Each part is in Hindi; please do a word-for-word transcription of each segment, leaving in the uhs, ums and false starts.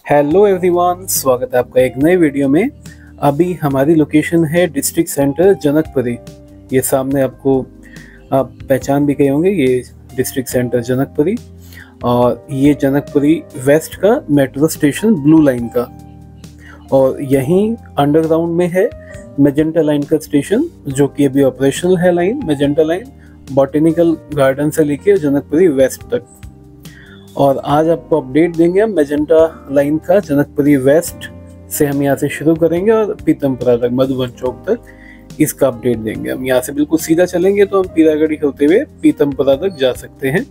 हेलो एवरीवन, स्वागत है आपका एक नए वीडियो में। अभी हमारी लोकेशन है डिस्ट्रिक्ट सेंटर जनकपुरी। ये सामने आपको आप पहचान भी गए होंगे, ये डिस्ट्रिक्ट सेंटर जनकपुरी। और ये जनकपुरी वेस्ट का मेट्रो स्टेशन ब्लू लाइन का, और यहीं अंडरग्राउंड में है मैजेंटा लाइन का स्टेशन, जो कि अभी ऑपरेशनल है line magenta line, botanical garden से लेके जनकपुरी वेस्ट तक। और आज आपको अपडेट देंगे हम मैजेंटा लाइन का। जनकपुरी वेस्ट से हम यहाँ से शुरू करेंगे और पीतमपुरा तक, मधुबन चौक तक इसका अपडेट देंगे। हम यहाँ से बिल्कुल सीधा चलेंगे तो हम पीरागढ़ी होते हुए पीतमपुरा तक जा सकते हैं।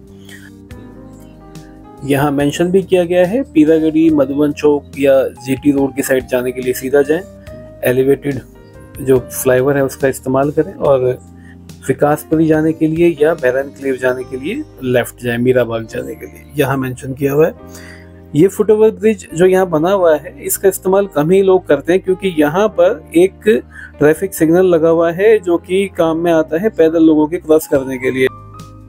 यहाँ मेंशन भी किया गया है, पीरागढ़ी, मधुबन चौक या जीटी रोड की साइड जाने के लिए सीधा जाएं, एलिवेटेड जो फ्लाईओवर है उसका इस्तेमाल करें, और विकासपुरी जाने के लिए या बैरन क्लेव जाने के लिए लेफ्ट जाएं, मीरा बाग जाने के लिए। यहाँ मेंशन किया हुआ है। ये फुटओवर ब्रिज जो यहाँ बना हुआ है, इसका इस्तेमाल कम ही लोग करते हैं, क्योंकि यहाँ पर एक ट्रैफिक सिग्नल लगा हुआ है जो कि काम में आता है पैदल लोगों के क्रॉस करने के लिए।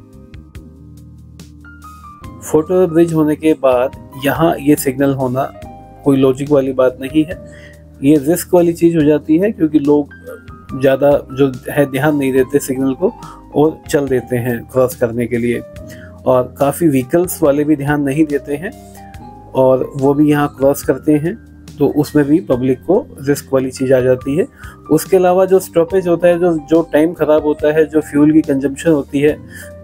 फुटओवर ब्रिज होने के बाद यहाँ ये सिग्नल होना कोई लॉजिक वाली बात नहीं है। ये रिस्क वाली चीज़ हो जाती है, क्योंकि लोग ज़्यादा जो है ध्यान नहीं देते सिग्नल को और चल देते हैं क्रॉस करने के लिए, और काफ़ी व्हीकल्स वाले भी ध्यान नहीं देते हैं और वो भी यहाँ क्रॉस करते हैं, तो उसमें भी पब्लिक को रिस्क वाली चीज़ आ जाती है। उसके अलावा जो स्टॉपेज होता है, जो जो टाइम ख़राब होता है, जो फ्यूल की कंजम्पशन होती है,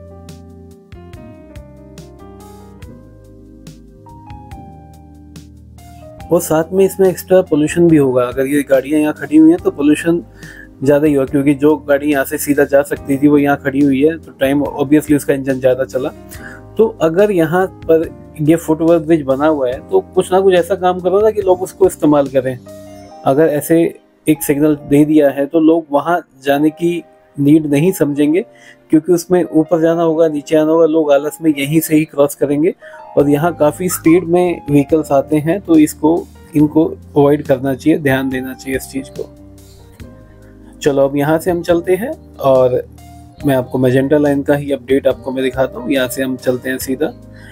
और साथ में इसमें एक्स्ट्रा पोल्यूशन भी होगा। अगर ये गाड़ियाँ यहाँ खड़ी हुई हैं तो पोल्यूशन ज़्यादा ही हुआ, क्योंकि जो गाड़ी यहाँ से सीधा जा सकती थी वो यहाँ खड़ी हुई है, तो टाइम ऑब्वियसली उसका इंजन ज़्यादा चला। तो अगर यहाँ पर ये फुटओवर ब्रिज बना हुआ है तो कुछ ना कुछ ऐसा काम करो ना कि लोग उसको इस्तेमाल करें। अगर ऐसे एक सिग्नल दे दिया है तो लोग वहाँ जाने की नीड नहीं समझेंगे, क्योंकि उसमें ऊपर जाना होगा, नीचे आना होगा, लोग आलस में यहीं से ही क्रॉस करेंगे, और यहाँ काफ़ी स्पीड में व्हीकल्स आते हैं, तो इसको इनको अवॉइड करना चाहिए, ध्यान देना चाहिए इस चीज़ को। चलो अब यहाँ से हम चलते हैं और मैं आपको मैजेंटा लाइन का ही अपडेट आपको मैं दिखाता हूँ। यहाँ से हम चलते हैं सीधा,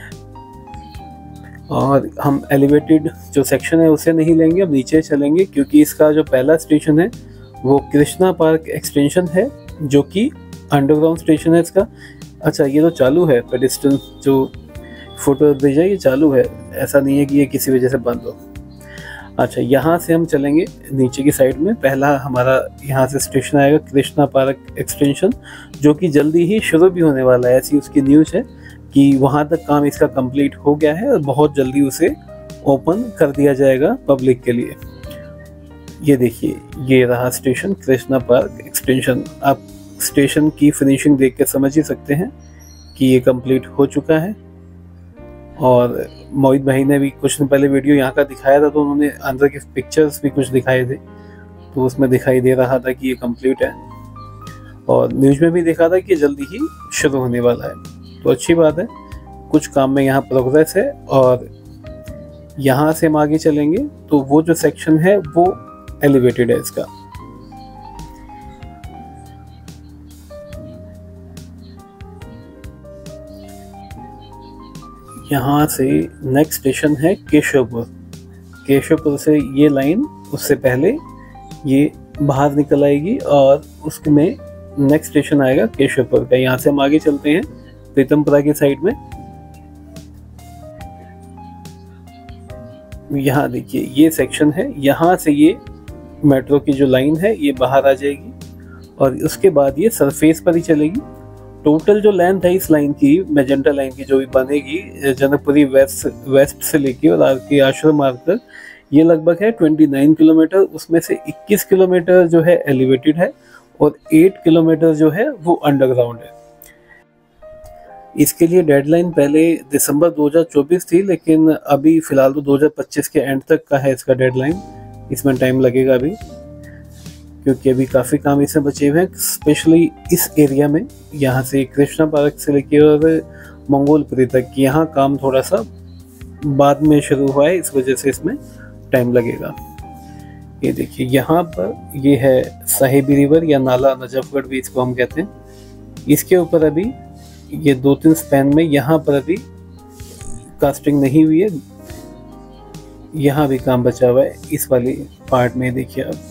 और हम एलिवेटेड जो सेक्शन है उसे नहीं लेंगे, अब नीचे चलेंगे, क्योंकि इसका जो पहला स्टेशन है वो कृष्णा पार्क एक्सटेंशन है, जो कि अंडरग्राउंड स्टेशन है इसका। अच्छा, ये तो चालू है, पेडेस्ट्रियन जो फुटओवर ब्रिज है ये चालू है, ऐसा नहीं है कि ये किसी वजह से बंद हो। अच्छा, यहाँ से हम चलेंगे नीचे की साइड में। पहला हमारा यहाँ से स्टेशन आएगा कृष्णा पार्क एक्सटेंशन, जो कि जल्दी ही शुरू भी होने वाला है, ऐसी उसकी न्यूज़ है कि वहाँ तक काम इसका कंप्लीट हो गया है और बहुत जल्दी उसे ओपन कर दिया जाएगा पब्लिक के लिए। ये देखिए, ये रहा स्टेशन कृष्णा पार्क एक्सटेंशन। आप स्टेशन की फिनिशिंग देख के समझ ही सकते हैं कि ये कंप्लीट हो चुका है। और मोहित भाई ने भी कुछ दिन पहले वीडियो यहाँ का दिखाया था, तो उन्होंने अंदर के पिक्चर्स भी कुछ दिखाए थे, तो उसमें दिखाई दे रहा था कि ये कंप्लीट है, और न्यूज़ में भी देखा था कि जल्दी ही शुरू होने वाला है। तो अच्छी बात है, कुछ काम में यहाँ प्रोग्रेस है। और यहाँ से हम आगे चलेंगे तो वो जो सेक्शन है वो एलिवेटेड है इसका। यहाँ से नेक्स्ट स्टेशन है केशवपुर। केशवपुर से ये लाइन उससे पहले ये बाहर निकल आएगी और उसमें नेक्स्ट स्टेशन आएगा केशवपुर का। यहाँ से हम आगे चलते हैं पीतमपुरा की साइड में। यहाँ देखिए, ये सेक्शन है, यहाँ से ये मेट्रो की जो लाइन है ये बाहर आ जाएगी, और उसके बाद ये सरफेस पर ही चलेगी। टोटल जो लेंथ है इस लाइन की, मैजेंटा लाइन की जो भी बनेगी जनकपुरी वेस्ट वेस्ट से लेके और आर के आश्रम मार्ग तक, ये लगभग है उनतीस किलोमीटर। उसमें से इक्कीस किलोमीटर जो है एलिवेटेड है और आठ किलोमीटर जो है वो अंडरग्राउंड है। इसके लिए डेडलाइन पहले दिसंबर दो हज़ार चौबीस थी, लेकिन अभी फ़िलहाल तो दो हज़ार पच्चीस के एंड तक का है इसका डेडलाइन। इसमें टाइम लगेगा अभी, क्योंकि अभी काफ़ी काम इसमें बचे हुए हैं, स्पेशली इस एरिया में। यहाँ से कृष्णा पार्क से लेके और मंगोलपुरी तक यहाँ काम थोड़ा सा बाद में शुरू हुआ है, इस वजह से इसमें टाइम लगेगा। ये देखिए, यहाँ पर ये है साहिबी रिवर या नाला नजफगढ़ भी इसको हम कहते हैं। इसके ऊपर अभी ये दो तीन स्पैन में यहाँ पर अभी कास्टिंग नहीं हुई है, यहाँ भी काम बचा हुआ है इस वाली पार्ट में, देखिए अब।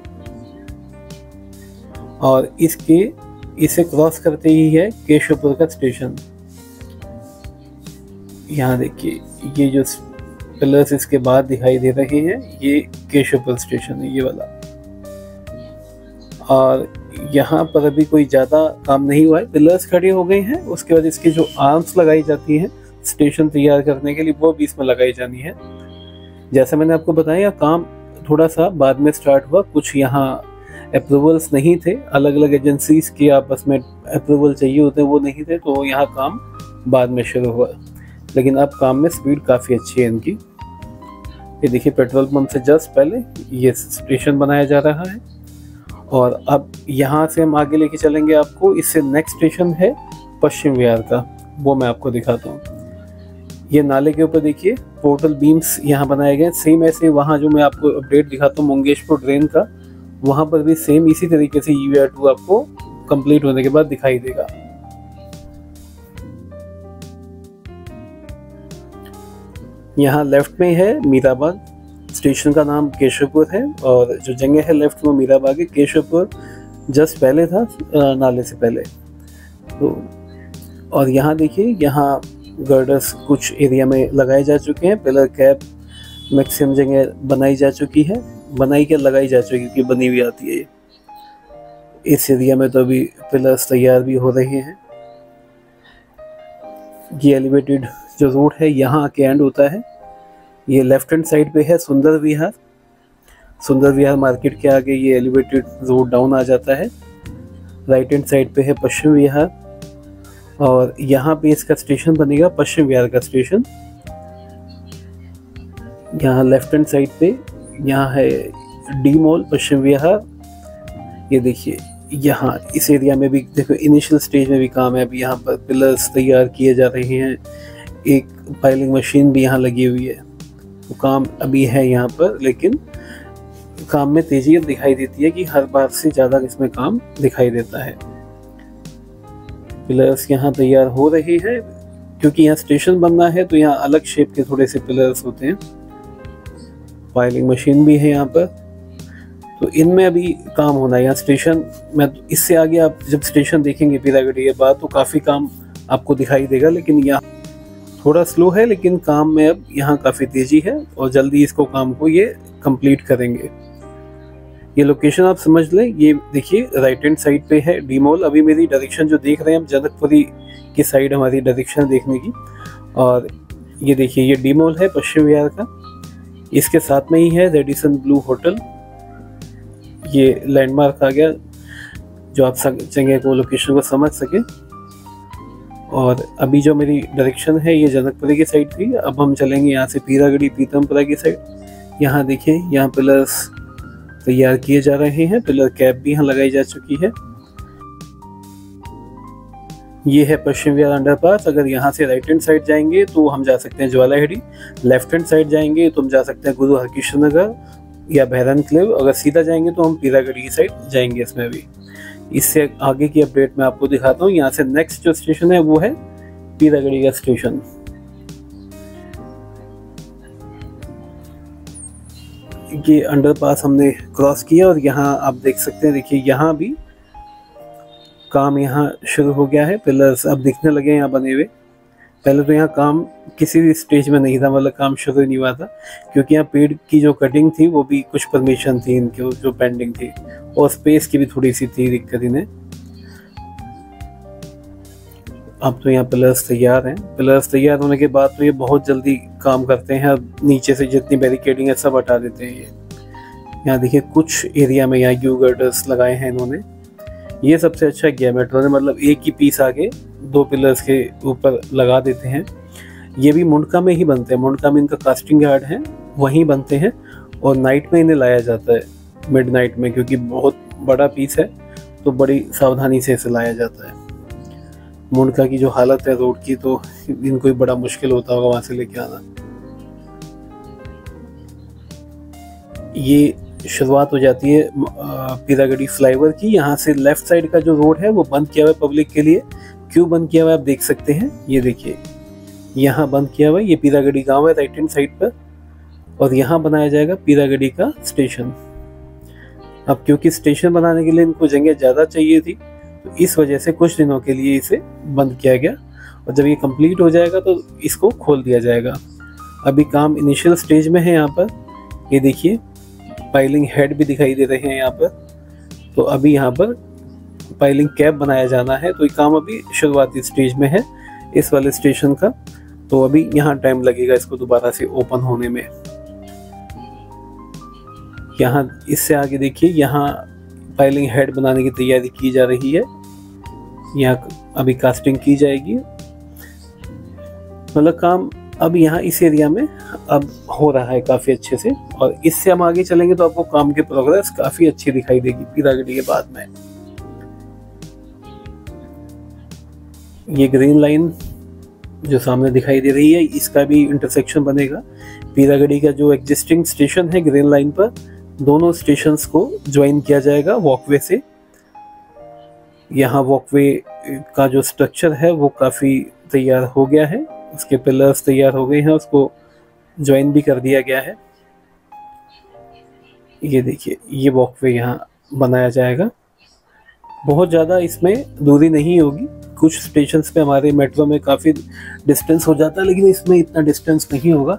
और इसके इसे क्रॉस करते ही है केशवपुर का स्टेशन। यहाँ देखिए ये जो पिलर्स इसके बाद दिखाई दे रहे हैं ये केशवपुर स्टेशन है, ये वाला। और यहाँ पर अभी कोई ज़्यादा काम नहीं हुआ है, पिलर्स खड़े हो गए हैं। उसके बाद इसकी जो आर्म्स लगाई जाती हैं स्टेशन तैयार करने के लिए, वो भी इसमें लगाई जानी है। जैसा मैंने आपको बताया काम थोड़ा सा बाद में स्टार्ट हुआ, कुछ यहाँ अप्रूवल्स नहीं थे, अलग अलग एजेंसीज के आपस में अप्रूवल चाहिए होते हैं, वो नहीं थे, तो यहाँ काम बाद में शुरू हुआ। लेकिन अब काम में स्पीड काफ़ी अच्छी है इनकी। ये देखिए पेट्रोल पंप से जस्ट पहले ये स्टेशन बनाया जा रहा है। और अब यहाँ से हम आगे लेके चलेंगे आपको, इससे नेक्स्ट स्टेशन है पश्चिम विहार का, वो मैं आपको दिखाता हूँ। ये नाले के ऊपर देखिए पोर्टल बीम्स यहाँ बनाए गए, सेम ऐसे वहाँ जो मैं आपको अपडेट दिखाता हूँ मंगेशपुर ड्रेन का, वहाँ पर भी सेम इसी तरीके से यू आर टू आपको कंप्लीट होने के बाद दिखाई देगा। यहाँ लेफ्ट में है मीराबाग, स्टेशन का नाम केशवपुर है, और जो जगह है लेफ्ट में मीराबाग है। केशवपुर जस्ट पहले था नाले से पहले तो। और यहाँ देखिए यहाँ गर्डर्स कुछ एरिया में लगाए जा चुके हैं, पिलर कैप मैक्सिमम जगह बनाई जा चुकी है, बनाई के लगाई जा चुकी है क्योंकि बनी हुई आती है। इस एरिया में तो अभी पिलर्स तैयार भी हो रहे हैं। ये एलिवेटेड जो रोड है यहाँ के एंड होता है, ये लेफ्ट हैंड साइड पे है सुंदर विहार। सुंदर विहार मार्केट के आगे ये एलिवेटेड रोड डाउन आ जाता है। राइट हैंड साइड पे है पश्चिम विहार, और यहाँ पे इसका स्टेशन बनेगा पश्चिम विहार का स्टेशन। यहाँ लेफ्ट हैंड साइड पे यहाँ है डी मॉल पश्चिम विहार। ये देखिए यहाँ इस एरिया में भी देखो इनिशियल स्टेज में भी काम है, अभी यहाँ पर पिलर्स तैयार किए जा रहे हैं। एक पाइलिंग मशीन भी यहाँ लगी हुई है, तो काम अभी है यहाँ पर, लेकिन काम में तेजी दिखाई देती है कि हर बार से ज़्यादा इसमें काम दिखाई देता है। पिलर्स यहाँ तैयार हो रही है क्योंकि यहाँ स्टेशन बनना है, तो यहाँ अलग शेप के थोड़े से पिलर्स होते हैं। पाइलिंग मशीन भी है यहाँ पर, तो इनमें अभी काम होना है। यहाँ स्टेशन में इससे आगे आप जब स्टेशन देखेंगे पीरागढ़ी के बाद तो काफ़ी काम आपको दिखाई देगा, लेकिन यहाँ थोड़ा स्लो है, लेकिन काम में अब यहाँ काफ़ी तेज़ी है और जल्दी इसको काम को ये कंप्लीट करेंगे। ये लोकेशन आप समझ लें, ये देखिए राइट हैंड साइड पे है डी मॉल। अभी मेरी डायरेक्शन जो देख रहे हैं हम जनकपुरी की साइड हमारी डायरेक्शन देखने की, और ये देखिए ये डी मॉल है पश्चिम विहार का। इसके साथ में ही है रेडिसन ब्लू होटल, ये लैंडमार्क आ गया जो आप जगह को लोकेशन को समझ सके। और अभी जो मेरी डायरेक्शन है ये जनकपुरी की साइड थी, अब हम चलेंगे यहाँ से पीरागढ़ी पीतमपुरा की साइड। यहाँ देखिए यहाँ पिलर्स तैयार किए जा रहे हैं, पिलर कैप भी यहाँ लगाई जा चुकी है। ये है पश्चिम विहार अंडरपास। अगर यहाँ से राइट हैंड साइड जाएंगे तो हम जा सकते हैं ज्वालाहेड़ी, लेफ्ट हैंड साइड जाएंगे तो हम जा सकते हैं गुरु हरकृष्ण नगर या भैरन क्लेव। अगर सीधा जाएंगे तो हम पीरागढ़ी की साइड जाएंगे इसमें भी। इससे आगे की अपडेट मैं आपको दिखाता हूँ। यहाँ से नेक्स्ट जो स्टेशन है वो है पीरागढ़ी का स्टेशन। ये अंडरपास हमने क्रॉस किया और यहाँ आप देख सकते हैं, देखिए यहाँ भी काम यहाँ शुरू हो गया है। पिलर्स अब दिखने लगे हैं यहाँ बने हुए। पहले तो यहाँ काम किसी भी स्टेज में नहीं था, मतलब काम शुरू नहीं हुआ था, क्योंकि यहाँ पेड़ की जो कटिंग थी वो भी कुछ परमिशन थी इनकी जो पेंडिंग थी, और स्पेस की भी थोड़ी सी थी दिक्कत इन्हें। अब तो यहाँ पिलर्स तैयार हैं। पिलर्स तैयार होने के बाद तो ये बहुत जल्दी काम करते हैं। अब नीचे से जितनी बैरिकेडिंग है सब हटा देते हैं ये। यहाँ देखिए कुछ एरिया में यहाँ यू गर्डर्स लगाए हैं इन्होंने। ये सबसे अच्छा किया मेट्रो ने, मतलब एक ही पीस आगे दो पिलर्स के ऊपर लगा देते हैं। ये भी मुंडका में ही बनते हैं, मुंडका में इनका कास्टिंग यार्ड है, वहीं बनते हैं, और नाइट में इन्हें लाया जाता है, मिड नाइट में, क्योंकि बहुत बड़ा पीस है तो बड़ी सावधानी से इसे लाया जाता है। मुंडका की जो हालत है रोड की, तो इनको ही बड़ा मुश्किल होता होगा वहां से लेके आना। ये शुरुआत हो जाती है पीरागढ़ी फ्लाईओवर की। यहाँ से लेफ्ट साइड का जो रोड है वो बंद किया हुआ है पब्लिक के लिए। क्यों बंद किया हुआ है आप देख सकते हैं, ये देखिए यहाँ बंद किया हुआ है। ये पीरागढ़ी गांव है राइट हैंड साइड पर, और यहाँ बनाया जाएगा पीरागढ़ी का स्टेशन। अब क्योंकि स्टेशन बनाने के लिए इनको जगह ज़्यादा चाहिए थी, तो इस वजह से कुछ दिनों के लिए इसे बंद किया गया, और जब ये कंप्लीट हो जाएगा तो इसको खोल दिया जाएगा। अभी काम इनिशियल स्टेज में है। यहाँ पर ये देखिए पाइलिंग हेड भी दिखाई दे रहे हैं यहाँ पर। तो अभी यहाँ पर पाइलिंग कैप बनाया जाना है, तो ये काम अभी शुरुआती स्टेज में है इस वाले स्टेशन का। तो अभी यहाँ टाइम लगेगा इसको दोबारा से ओपन होने में। यहाँ इससे आगे देखिए, यहाँ पाइलिंग हेड बनाने की तैयारी की जा रही है। यहाँ अभी कास्टिंग की जाएगी, मतलब काम अब यहाँ इस एरिया में अब हो रहा है काफ़ी अच्छे से। और इससे हम आगे चलेंगे तो आपको काम की प्रोग्रेस काफ़ी अच्छी दिखाई देगी पीरागढ़ी के बाद में। ये ग्रीन लाइन जो सामने दिखाई दे रही है, इसका भी इंटरसेक्शन बनेगा। पीरागढ़ी का जो एग्जिस्टिंग स्टेशन है ग्रीन लाइन पर, दोनों स्टेशंस को ज्वाइन किया जाएगा वॉकवे से। यहाँ वॉकवे का जो स्ट्रक्चर है वो काफ़ी तैयार हो गया है, उसके पिलर्स तैयार हो गए हैं, उसको ज्वाइन भी कर दिया गया है। ये देखिए ये वॉकवे यहाँ बनाया जाएगा। बहुत ज़्यादा इसमें दूरी नहीं होगी। कुछ स्टेशंस पे हमारे मेट्रो में काफ़ी डिस्टेंस हो जाता है, लेकिन इसमें इतना डिस्टेंस नहीं होगा।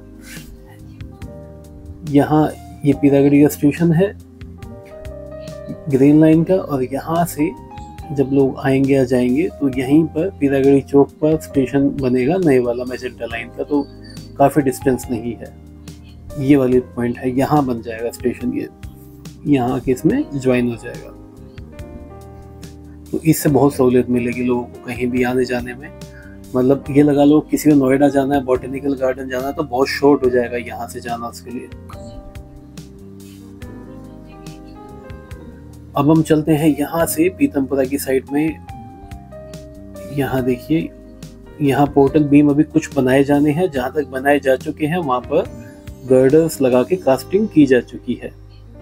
यहाँ ये पीरागढ़ी का स्टेशन है ग्रीन लाइन का, और यहाँ से जब लोग आएंगे या जाएंगे तो यहीं पर पीरागढ़ी चौक पर स्टेशन बनेगा नए वाला मैजेंटा लाइन का। तो काफ़ी डिस्टेंस नहीं है, ये वाली पॉइंट है, यहाँ बन जाएगा स्टेशन। ये यहाँ के इसमें ज्वाइन हो जाएगा, तो इससे बहुत सहूलियत मिलेगी लोगों को कहीं भी आने जाने में। मतलब ये लगा लो किसी को नोएडा जाना है, बॉटेनिकल गार्डन जाना है, तो बहुत शॉर्ट हो जाएगा यहाँ से जाना उसके लिए। अब हम चलते हैं यहाँ से पीतमपुरा की साइड में। यहाँ देखिए, यहाँ पोर्टल बीम अभी कुछ बनाए जाने हैं। जहाँ तक बनाए जा चुके हैं वहाँ पर गर्डर्स लगा के कास्टिंग की जा चुकी है।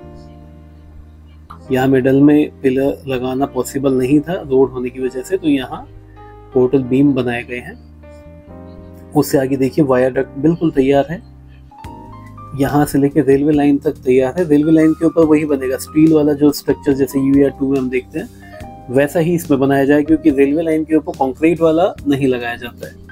यहाँ मिडल में पिलर लगाना पॉसिबल नहीं था रोड होने की वजह से, तो यहाँ पोर्टल बीम बनाए गए हैं। उससे आगे देखिए वायाडक्ट बिल्कुल तैयार है, यहाँ से लेके रेलवे लाइन तक तैयार है। रेलवे लाइन के ऊपर वही बनेगा, स्टील वाला जो स्ट्रक्चर जैसे यू आर टू में हम देखते हैं वैसा ही इसमें बनाया जाए, क्योंकि रेलवे लाइन के ऊपर कंक्रीट वाला नहीं लगाया जाता है।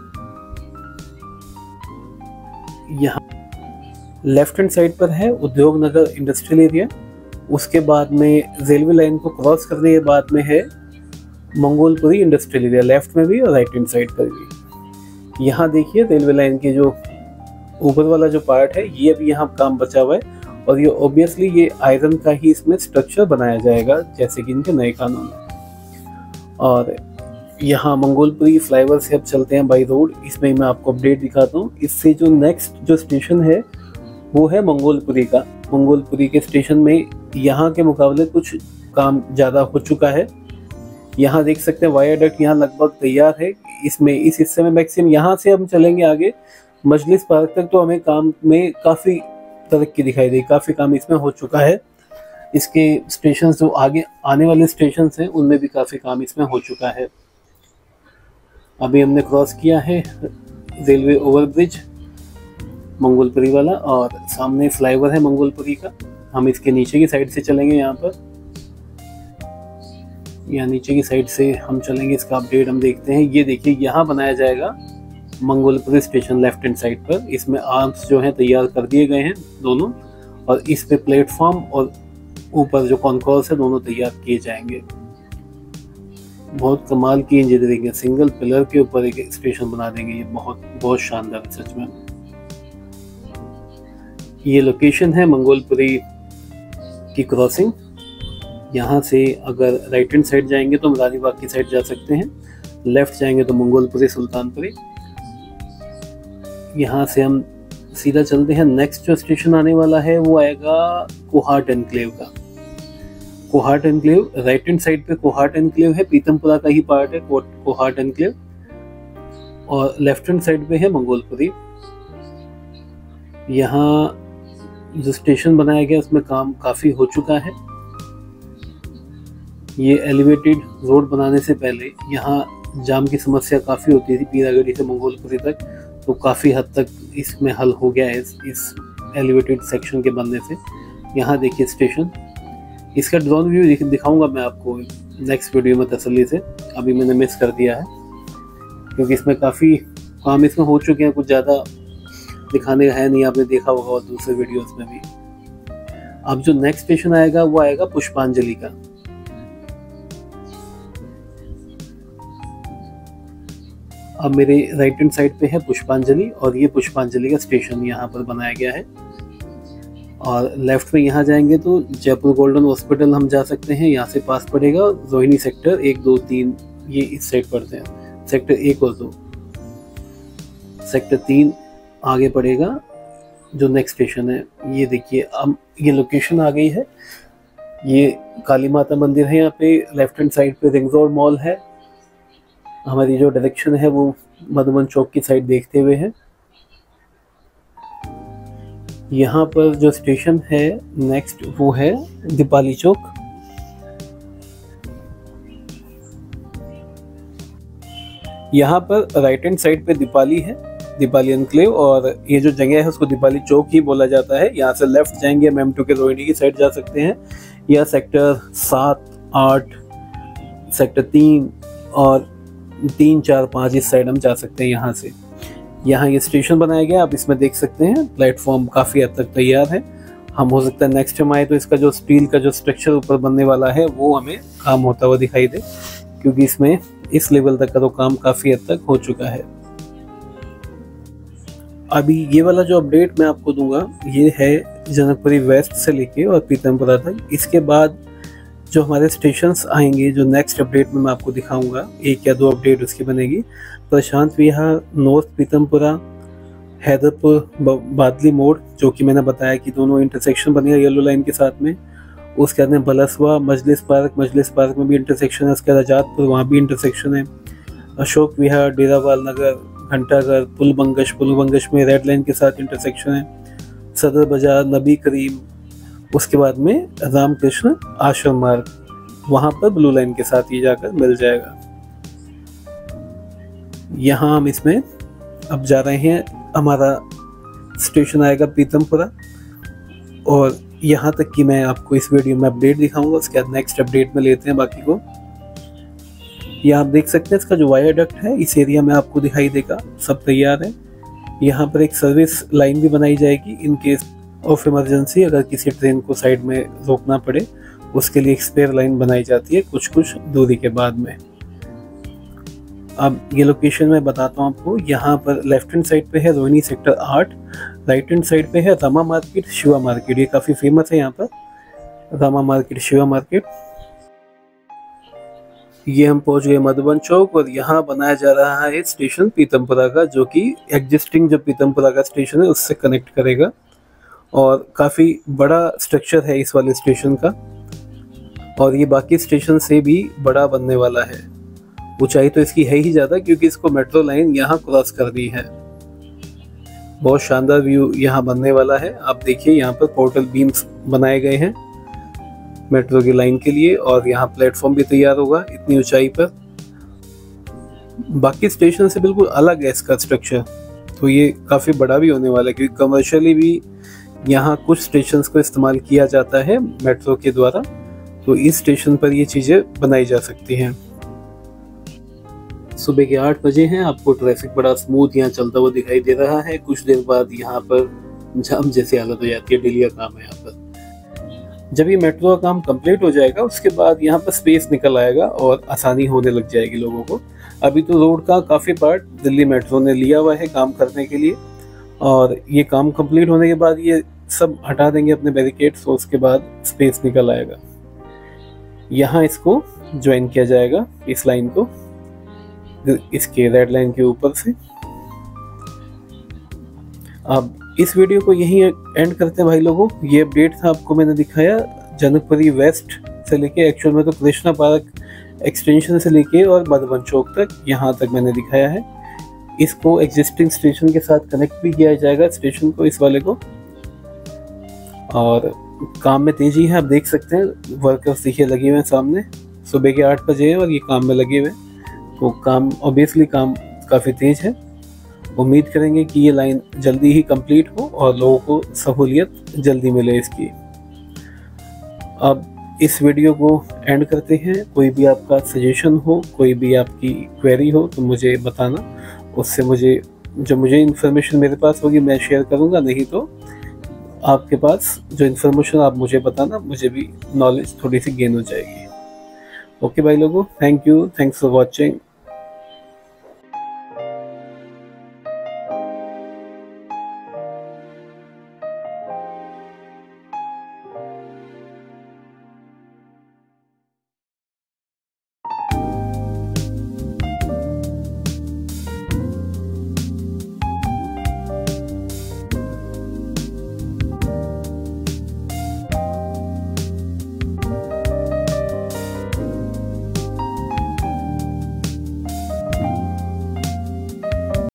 यहाँ लेफ्ट हैंड साइड पर है उद्योग नगर इंडस्ट्रियल एरिया। उसके बाद में रेलवे लाइन को क्रॉस करने के बाद में है मंगोलपुरी इंडस्ट्रियल एरिया, लेफ्ट में भी और राइट हैंड साइड पर भी। यहाँ देखिए रेलवे लाइन के जो ऊपर वाला जो पार्ट है ये अभी यहाँ काम बचा हुआ है, और ये ऑब्वियसली ये आयरन का ही इसमें स्ट्रक्चर बनाया जाएगा जैसे कि इनके नए कानून में। और यहाँ मंगोलपुरी फ्लाईओवर से अब चलते हैं बाई रोड। इसमें मैं आपको अपडेट दिखाता हूँ। इससे जो नेक्स्ट जो स्टेशन है वो है मंगोलपुरी का। मंगोलपुरी के स्टेशन में यहाँ के मुकाबले कुछ काम ज़्यादा हो चुका है। यहाँ देख सकते हैं वायाडक्ट यहाँ लगभग तैयार है। इसमें इस हिस्से में मैक्सिमम, यहाँ से हम चलेंगे आगे मजलिस पार्क तक, तो हमें काम में काफ़ी तरक्की दिखाई दी, काफ़ी काम इसमें हो चुका है। इसके स्टेशन जो आगे आने वाले स्टेशन हैं उनमें भी काफ़ी काम इसमें हो चुका है। अभी हमने क्रॉस किया है रेलवे ओवरब्रिज मंगोलपुरी वाला, और सामने फ्लाईओवर है मंगोलपुरी का। हम इसके नीचे की साइड से चलेंगे। यहाँ पर यहाँ नीचे की साइड से हम चलेंगे, इसका अपडेट हम देखते हैं। ये देखिए यहाँ बनाया जाएगा Mangolpuri station left hand side पर। इसमें आर्म्स जो हैं तैयार कर दिए गए हैं दोनों, और इस पे प्लेटफॉर्म और ऊपर जो कॉन्कोर्स है दोनों तैयार किए जाएंगे। बहुत कमाल की इंजीनियरिंग है, सिंगल पिलर के ऊपर एक स्टेशन बना देंगे। ये बहुत बहुत शानदार है सच में। ये लोकेशन है मंगोलपुरी की क्रॉसिंग। यहाँ से अगर राइट हैंड साइड जाएंगे तो हम रानीबाग की साइड जा सकते हैं, लेफ्ट जाएंगे तो मंगोलपुरी सुल्तानपुरी। यहाँ से हम सीधा चलते हैं। नेक्स्ट जो स्टेशन आने वाला है वो आएगा कोहाट एनक्लेव का। Kohat enclave right hand side पे कोहाट एनक्लेव है, पीतमपुरा का ही पार्ट है कोहाट एनक्लेव, और लेफ्ट हैंड साइड पे है मंगोलपुरी। यहाँ जो स्टेशन बनाया गया उसमें काम काफ़ी हो चुका है। ये एलिवेटेड रोड बनाने से पहले यहाँ जाम की समस्या काफ़ी होती थी पीरागढ़ी से मंगोलपुरी तक, तो काफ़ी हद तक इसमें हल हो गया है इस, इस एलिवेटेड सेक्शन के बनने से। यहाँ देखिए स्टेशन, इसका ड्रोन व्यू दिखाऊंगा मैं आपको नेक्स्ट वीडियो में तसल्ली से। अभी मैंने मिस कर दिया है क्योंकि इसमें काफ़ी काम इसमें हो चुके हैं, कुछ ज़्यादा दिखाने का है नहीं, आपने देखा होगा और दूसरे वीडियोस में भी। अब जो नेक्स्ट स्टेशन आएगा वो आएगा पुष्पांजलि का। अब मेरे राइट हैंड साइड पे है पुष्पांजलि और ये पुष्पांजलि का स्टेशन यहाँ पर बनाया गया है। और लेफ्ट में यहाँ जाएंगे तो जयपुर गोल्डन हॉस्पिटल हम जा सकते हैं, यहाँ से पास पड़ेगा। रोहिणी सेक्टर एक दो तीन ये इस साइड पड़ते हैं, सेक्टर एक और दो। सेक्टर तीन आगे पड़ेगा जो नेक्स्ट स्टेशन है। ये देखिए अब ये लोकेशन आ गई है, ये काली माता मंदिर है। यहाँ पे लेफ्ट हैंड साइड पे रिंग रोड मॉल है। हमारी जो डायरेक्शन है वो मधुबन चौक की साइड देखते हुए है। यहाँ पर जो स्टेशन है नेक्स्ट वो है दीपाली चौक। यहाँ पर राइट हैंड साइड पे दीपाली है, दीपाली एनक्लेव, और ये जो जगह है उसको दीपाली चौक ही बोला जाता है। यहाँ से लेफ्ट जाएंगे एम टू के रोहिणी की साइड जा सकते हैं, या सेक्टर सात आठ सेक्टर तीन और तीन चार पाँच इस साइड हम जा सकते हैं। यहाँ से यहाँ ये स्टेशन बनाया गया, आप इसमें देख सकते हैं प्लेटफॉर्म काफ़ी हद तक तैयार है। हम हो सकता है नेक्स्ट टाइम आए तो इसका जो स्टील का जो स्ट्रक्चर ऊपर बनने वाला है वो हमें काम होता हुआ दिखाई दे, क्योंकि इसमें इस लेवल तक का तो काम काफ़ी हद तक हो चुका है। अभी ये वाला जो अपडेट मैं आपको दूंगा ये है जनकपुरी वेस्ट से लेके और पीतमपुरा तक। इसके बाद जो हमारे स्टेशंस आएंगे जो नेक्स्ट अपडेट में मैं आपको दिखाऊंगा, एक या दो अपडेट उसकी बनेगी। प्रशांत विहार, नॉर्थ पीतमपुरा, हैदरपुर, बादली मोड़ जो कि मैंने बताया कि दोनों इंटरसेक्शन बनेगा येलो लाइन के साथ में। उसके बाद में बलसवा, मजलिस पार्क, मजलिस पार्क में भी इंटरसेक्शन है। उसके बाद आजादपुर, वहाँ भी इंटरसेक्शन है। अशोक विहार, डेरावाल नगर, घंटाघर, पुलबंगश, पुलबंगश में रेड लाइन के साथ इंटरसेक्शन है। सदर बाजार, नबी करीम, उसके बाद में रामकृष्ण आश्रम मार्ग, वहाँ पर ब्लू लाइन के साथ ये जाकर मिल जाएगा। यहाँ हम इसमें अब जा रहे हैं, हमारा स्टेशन आएगा पीतमपुरा, और यहाँ तक कि मैं आपको इस वीडियो में अपडेट दिखाऊंगा। उसके बाद नेक्स्ट अपडेट में लेते हैं बाकी को। ये आप देख सकते हैं इसका जो वायाडक्ट है इस एरिया में आपको दिखाई देगा, सब तैयार है। यहाँ पर एक सर्विस लाइन भी बनाई जाएगी इन केस ऑफ इमरजेंसी, अगर किसी ट्रेन को साइड में रोकना पड़े उसके लिए एक स्पेयर लाइन बनाई जाती है कुछ कुछ दूरी के बाद में। अब ये लोकेशन मैं बताता हूँ आपको। यहाँ पर लेफ्ट हैंड साइड पे है रोहिणी सेक्टर आठ, राइट हैंड साइड पे है रामा मार्केट, शिवा मार्केट। ये काफ़ी फेमस है यहाँ पर, रामा मार्केट, शिवा मार्केट। ये हम पहुंच गए मधुबन चौक, और यहाँ बनाया जा रहा है स्टेशन पीतमपुरा का, जो कि एग्जिस्टिंग जो पीतमपुरा का स्टेशन है उससे कनेक्ट करेगा। और काफ़ी बड़ा स्ट्रक्चर है इस वाले स्टेशन का, और ये बाकी स्टेशन से भी बड़ा बनने वाला है। ऊंचाई तो इसकी है ही ज़्यादा, क्योंकि इसको मेट्रो लाइन यहाँ क्रॉस कर दी है। बहुत शानदार व्यू यहाँ बनने वाला है। आप देखिए यहाँ पर पोर्टल बीम्स बनाए गए हैं मेट्रो की लाइन के लिए, और यहाँ प्लेटफॉर्म भी तैयार होगा इतनी ऊंचाई पर। बाकी स्टेशन से बिल्कुल अलग है इसका स्ट्रक्चर, तो ये काफ़ी बड़ा भी होने वाला है, क्योंकि कमर्शियली भी यहाँ कुछ स्टेशंस को इस्तेमाल किया जाता है मेट्रो के द्वारा, तो इस स्टेशन पर ये चीज़ें बनाई जा सकती हैं। सुबह के आठ बजे हैं, आपको ट्रैफिक बड़ा स्मूथ यहाँ चलता हुआ दिखाई दे रहा है। कुछ देर बाद यहाँ पर जाम जैसी हालत हो जाती है, डेली का काम है यहाँ पर। जब ये मेट्रो का काम कंप्लीट हो जाएगा उसके बाद यहाँ पर स्पेस निकल आएगा और आसानी होने लग जाएगी लोगों को। अभी तो रोड का काफ़ी पार्ट दिल्ली मेट्रो ने लिया हुआ है काम करने के लिए, और ये काम कंप्लीट होने के बाद ये सब हटा देंगे अपने बैरिकेड्स, और उसके बाद स्पेस निकल आएगा। यहाँ इसको ज्वाइन किया जाएगा, इस लाइन को इसके रेड लाइन के ऊपर से। अब इस वीडियो को यहीं एंड करते हैं भाई लोगों। ये अपडेट था आपको मैंने दिखाया जनकपुरी वेस्ट से लेके, एक्चुअल में तो कृष्णा पार्क एक्सटेंशन से लेके और मधुबन चौक तक, यहाँ तक मैंने दिखाया है। इसको एग्जिस्टिंग स्टेशन के साथ कनेक्ट भी किया जाएगा स्टेशन को, इस वाले को। और काम में तेजी है, आप देख सकते हैं वर्कर्स देखिए लगे हुए हैं सामने। सुबह के आठ बजे है और ये काम में लगे हुए, तो काम ऑब्वियसली काम काफ़ी तेज है। उम्मीद करेंगे कि ये लाइन जल्दी ही कंप्लीट हो और लोगों को सहूलियत जल्दी मिले इसकी। अब इस वीडियो को एंड करते हैं। कोई भी आपका सजेशन हो, कोई भी आपकी क्वेरी हो तो मुझे बताना, उससे मुझे जो मुझे इन्फॉर्मेशन मेरे पास होगी मैं शेयर करूँगा, नहीं तो आपके पास जो इन्फॉर्मेशन आप मुझे बताना, मुझे भी नॉलेज थोड़ी सी गेन हो जाएगी। ओके भाई लोगों, thank you, thanks for watching.